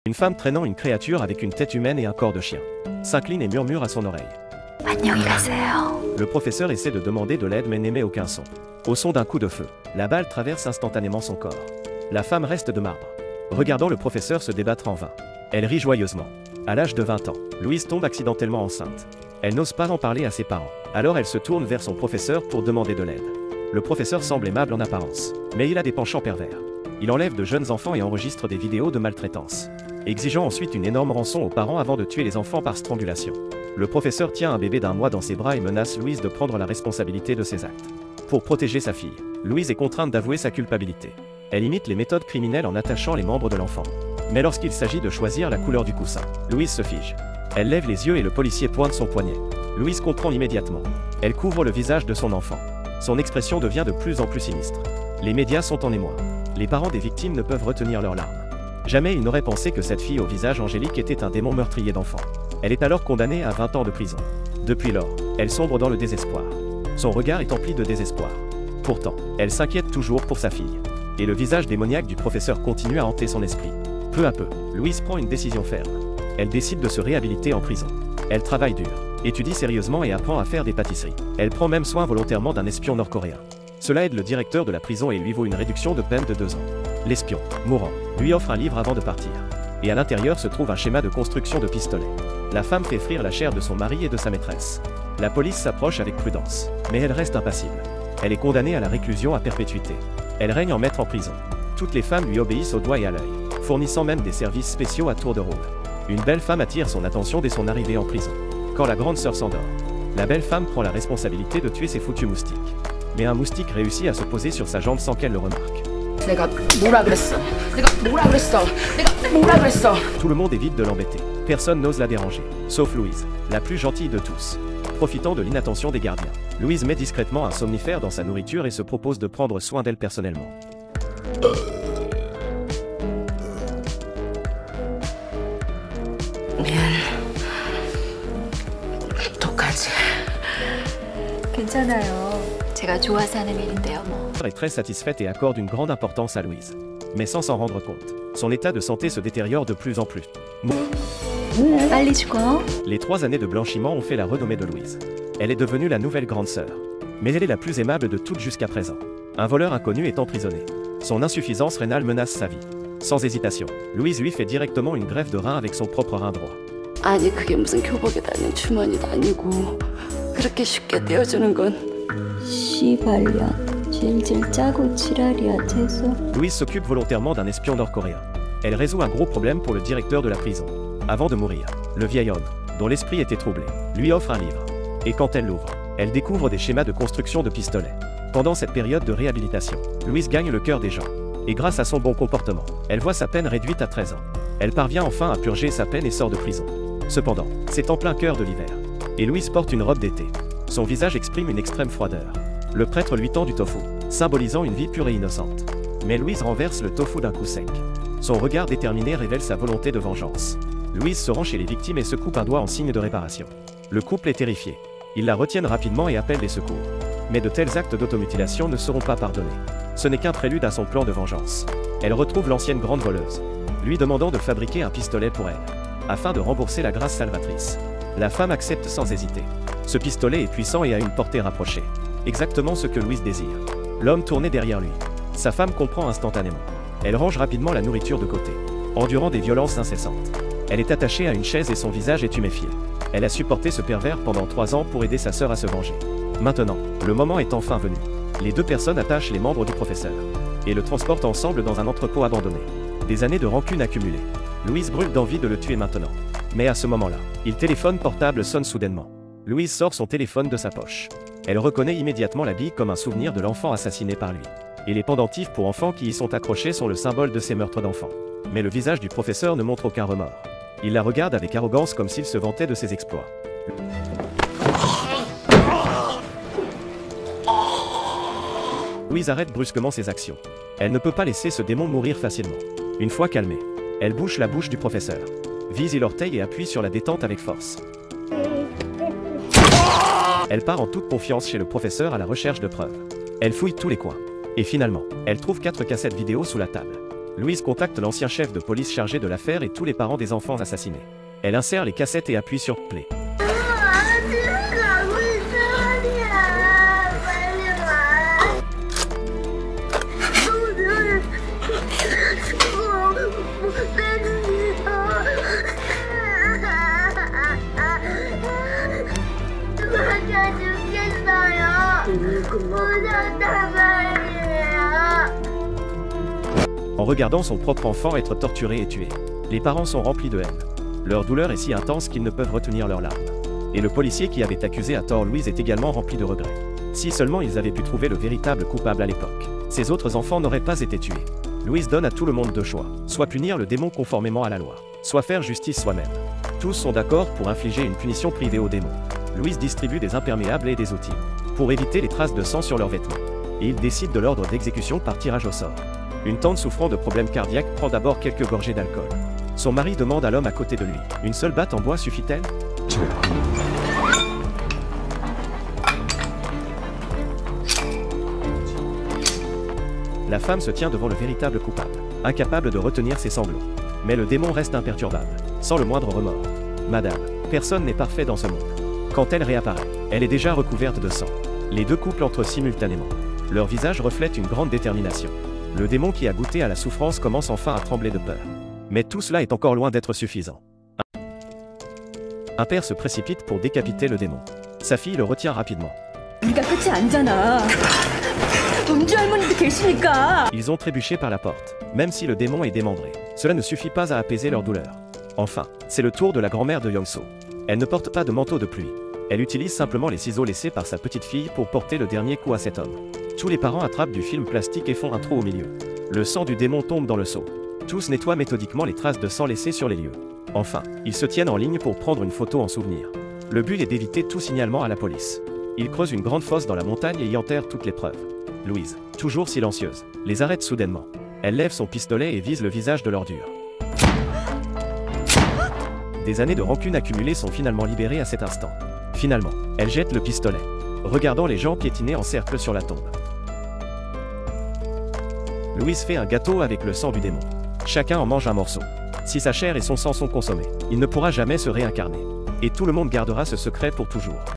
Une femme traînant une créature avec une tête humaine et un corps de chien s'incline et murmure à son oreille. 안녕히 가세요. Le professeur essaie de demander de l'aide mais n'émet aucun son. Au son d'un coup de feu, la balle traverse instantanément son corps. La femme reste de marbre, regardant le professeur se débattre en vain. Elle rit joyeusement. À l'âge de 20 ans, Louise tombe accidentellement enceinte. Elle n'ose pas en parler à ses parents. Alors elle se tourne vers son professeur pour demander de l'aide. Le professeur semble aimable en apparence, mais il a des penchants pervers. Il enlève de jeunes enfants et enregistre des vidéos de maltraitance, exigeant ensuite une énorme rançon aux parents avant de tuer les enfants par strangulation. Le professeur tient un bébé d'1 mois dans ses bras et menace Louise de prendre la responsabilité de ses actes. Pour protéger sa fille, Louise est contrainte d'avouer sa culpabilité. Elle imite les méthodes criminelles en attachant les membres de l'enfant. Mais lorsqu'il s'agit de choisir la couleur du coussin, Louise se fige. Elle lève les yeux et le policier pointe son poignet. Louise comprend immédiatement. Elle couvre le visage de son enfant. Son expression devient de plus en plus sinistre. Les médias sont en émoi. Les parents des victimes ne peuvent retenir leurs larmes. Jamais ils n'auraient pensé que cette fille au visage angélique était un démon meurtrier d'enfants. Elle est alors condamnée à 20 ans de prison. Depuis lors, elle sombre dans le désespoir. Son regard est empli de désespoir. Pourtant, elle s'inquiète toujours pour sa fille. Et le visage démoniaque du professeur continue à hanter son esprit. Peu à peu, Louise prend une décision ferme. Elle décide de se réhabiliter en prison. Elle travaille dur, étudie sérieusement et apprend à faire des pâtisseries. Elle prend même soin volontairement d'un espion nord-coréen. Cela aide le directeur de la prison et lui vaut une réduction de peine de 2 ans. L'espion, mourant, lui offre un livre avant de partir. Et à l'intérieur se trouve un schéma de construction de pistolet. La femme fait frire la chair de son mari et de sa maîtresse. La police s'approche avec prudence, mais elle reste impassible. Elle est condamnée à la réclusion à perpétuité. Elle règne en maître en prison. Toutes les femmes lui obéissent au doigt et à l'œil, fournissant même des services spéciaux à tour de rôle. Une belle femme attire son attention dès son arrivée en prison. Quand la grande sœur s'endort, la belle femme prend la responsabilité de tuer ses foutus moustiques. Mais un moustique réussit à se poser sur sa jambe sans qu'elle le remarque. Tout le monde évite de l'embêter. Personne n'ose la déranger, sauf Louise, la plus gentille de tous. Profitant de l'inattention des gardiens, Louise met discrètement un somnifère dans sa nourriture et se propose de prendre soin d'elle personnellement. 괜찮아요. 제가 좋아서 하는 일인데요, 뭐. Elle est très satisfaite et accorde une grande importance à Louise. Mais sans s'en rendre compte, son état de santé se détériore de plus en plus. 빨리 죽어. Les 3 années de blanchiment ont fait la renommée de Louise. Elle est devenue la nouvelle grande sœur. Mais elle est la plus aimable de toutes jusqu'à présent. Un voleur inconnu est emprisonné. Son insuffisance rénale menace sa vie. Sans hésitation, Louise lui fait directement une greffe de rein avec son propre rein droit. 아니 그게 무슨 교복에 달린 주머니도 아니고 그렇게 쉽게 떼어주는 건 씨발년. 질질 짜고 지랄이야, 재수. Louise s'occupe volontairement d'un espion nord-coréen. Elle résout un gros problème pour le directeur de la prison. Avant de mourir, le vieil homme, dont l'esprit était troublé, lui offre un livre. Et quand elle l'ouvre, elle découvre des schémas de construction de pistolets. Pendant cette période de réhabilitation, Louise gagne le cœur des gens. Et grâce à son bon comportement, elle voit sa peine réduite à 13 ans. Elle parvient enfin à purger sa peine et sort de prison. Cependant, c'est en plein cœur de l'hiver. Et Louise porte une robe d'été. Son visage exprime une extrême froideur. Le prêtre lui tend du tofu, symbolisant une vie pure et innocente. Mais Louise renverse le tofu d'un coup sec. Son regard déterminé révèle sa volonté de vengeance. Louise se rend chez les victimes et se coupe un doigt en signe de réparation. Le couple est terrifié. Ils la retiennent rapidement et appellent les secours. Mais de tels actes d'automutilation ne seront pas pardonnés. Ce n'est qu'un prélude à son plan de vengeance. Elle retrouve l'ancienne grande voleuse, lui demandant de fabriquer un pistolet pour elle, afin de rembourser la grâce salvatrice. La femme accepte sans hésiter. Ce pistolet est puissant et a une portée rapprochée. Exactement ce que Louise désire. L'homme tournait derrière lui. Sa femme comprend instantanément. Elle range rapidement la nourriture de côté, endurant des violences incessantes. Elle est attachée à une chaise et son visage est tuméfié. Elle a supporté ce pervers pendant 3 ans pour aider sa sœur à se venger. Maintenant, le moment est enfin venu. Les 2 personnes attachent les membres du professeur et le transportent ensemble dans un entrepôt abandonné. Des années de rancune accumulées. Louise brûle d'envie de le tuer maintenant. Mais à ce moment-là, le téléphone portable sonne soudainement. Louise sort son téléphone de sa poche. Elle reconnaît immédiatement la bille comme un souvenir de l'enfant assassiné par lui. Et les pendentifs pour enfants qui y sont accrochés sont le symbole de ces meurtres d'enfants. Mais le visage du professeur ne montre aucun remords. Il la regarde avec arrogance comme s'il se vantait de ses exploits. Louise arrête brusquement ses actions. Elle ne peut pas laisser ce démon mourir facilement. Une fois calmée, elle bouche la bouche du professeur, vise l'orteil et appuie sur la détente avec force. Elle part en toute confiance chez le professeur à la recherche de preuves. Elle fouille tous les coins. Et finalement, elle trouve 4 cassettes vidéo sous la table. Louise contacte l'ancien chef de police chargé de l'affaire et tous les parents des enfants assassinés. Elle insère les cassettes et appuie sur play. En regardant son propre enfant être torturé et tué, les parents sont remplis de haine. Leur douleur est si intense qu'ils ne peuvent retenir leurs larmes. Et le policier qui avait accusé à tort Louise est également rempli de regrets. Si seulement ils avaient pu trouver le véritable coupable à l'époque, ces autres enfants n'auraient pas été tués. Louise donne à tout le monde deux choix, soit punir le démon conformément à la loi, soit faire justice soi-même. Tous sont d'accord pour infliger une punition privée au démon. Louise distribue des imperméables et des outils, pour éviter les traces de sang sur leurs vêtements. Et il décide de l'ordre d'exécution par tirage au sort. Une tante souffrant de problèmes cardiaques prend d'abord quelques gorgées d'alcool. Son mari demande à l'homme à côté de lui, « Une seule batte en bois suffit-elle » La femme se tient devant le véritable coupable, incapable de retenir ses sanglots. Mais le démon reste imperturbable, sans le moindre remords. « Madame, personne n'est parfait dans ce monde. » Quand elle réapparaît, elle est déjà recouverte de sang. Les deux couples entrent simultanément. Leur visage reflète une grande détermination. Le démon qui a goûté à la souffrance commence enfin à trembler de peur. Mais tout cela est encore loin d'être suffisant. Un père se précipite pour décapiter le démon. Sa fille le retient rapidement. Ils ont trébuché par la porte, même si le démon est démembré. Cela ne suffit pas à apaiser leur douleur. Enfin, c'est le tour de la grand-mère de Young-so. Elle ne porte pas de manteau de pluie. Elle utilise simplement les ciseaux laissés par sa petite fille pour porter le dernier coup à cet homme. Tous les parents attrapent du film plastique et font un trou au milieu. Le sang du démon tombe dans le seau. Tous nettoient méthodiquement les traces de sang laissées sur les lieux. Enfin, ils se tiennent en ligne pour prendre une photo en souvenir. Le but est d'éviter tout signalement à la police. Ils creusent une grande fosse dans la montagne et y enterrent toutes les preuves. Louise, toujours silencieuse, les arrête soudainement. Elle lève son pistolet et vise le visage de l'ordure. Des années de rancune accumulées sont finalement libérées à cet instant. Finalement, elle jette le pistolet, regardant les gens piétiner en cercle sur la tombe. Louise fait un gâteau avec le sang du démon. Chacun en mange un morceau. Si sa chair et son sang sont consommés, il ne pourra jamais se réincarner. Et tout le monde gardera ce secret pour toujours.